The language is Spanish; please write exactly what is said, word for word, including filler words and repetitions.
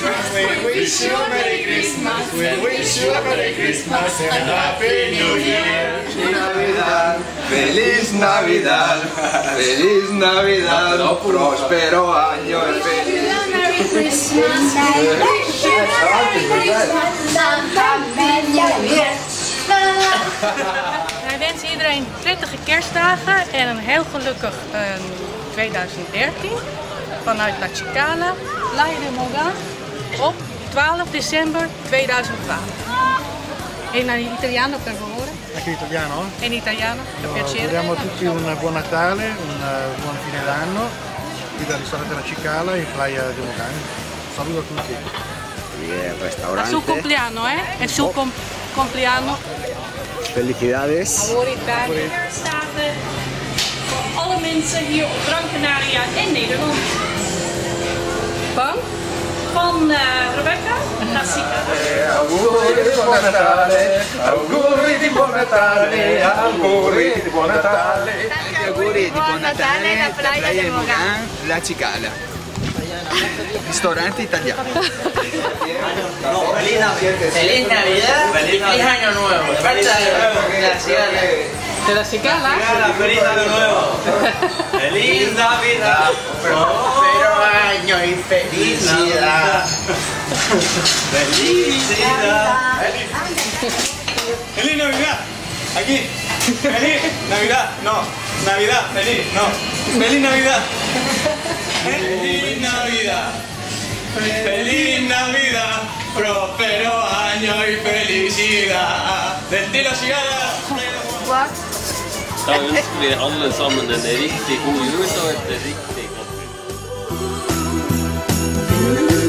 We wish you a Merry Christmas. We wish you a Merry Christmas and a Happy New Year. Navidad, feliz Navidad, feliz Navidad, próspero año y feliz. Merry Christmas. Wij wensen iedereen prettige kerstdagen en een heel gelukkig uh, tweeduizend dertien vanuit La Cicala, Playa del Morgan, op twaalf december tweeduizendtwaalf. In italiano per favore. Anche in italiano? In italiano, per piacere. Auguriamo a tutti un buon Natale, un buon fine d'anno, qui dal ristorante La Cicala in Playa del Morgan. Saluto a tutti. Restaurante. A su cumpleaños, ¿eh? Es su cum cumpleaños. Felicidades. Auguritatie. Kerstdagen voor alle mensen hier op Gran Canaria in Nederland. Van? Van uh, Rebecca, Jessica. Auguri di buon Natale, auguri di buon Natale, auguri di buon Natale. Auguri di buon Natale da Playa del Morgan, La Cicala. Ristorante italiano. No, feliz Navidad. Feliz Navidad. Feliz Año Nuevo. De parte de la Cicala. De La Cicala. Feliz Año Nuevo. Feliz Navidad. Próspero año y felicidad. Felicidad. Feliz Navidad. Aquí. Feliz Navidad. No. Navidad. Feliz. No. Feliz Navidad. Feliz Navidad. Feliz Navidad. Próspero año y felicidad. Del til La Cicala. Da ønsker vi alle sammen en riktig god jul og et riktig godt nytt.